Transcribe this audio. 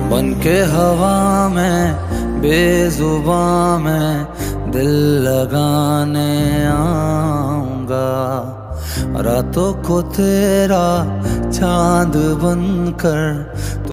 बन के हवा में बेजुबां में दिल लगाने आऊंगा। रातों को तेरा चांद बनकर